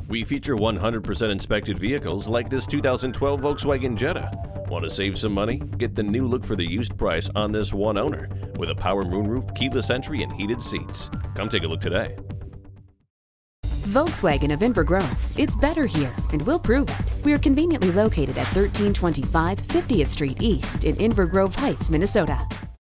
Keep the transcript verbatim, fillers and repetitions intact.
We feature one hundred percent inspected vehicles like this two thousand twelve Volkswagen Jetta. Want to save some money? Get the new look for the used price on this one owner with a power moonroof, keyless entry, and heated seats. Come take a look today. Volkswagen of Inver Grove. It's better here, and we'll prove it. We are conveniently located at thirteen twenty-five fiftieth Street East in Inver-Grove-Heights, Minnesota.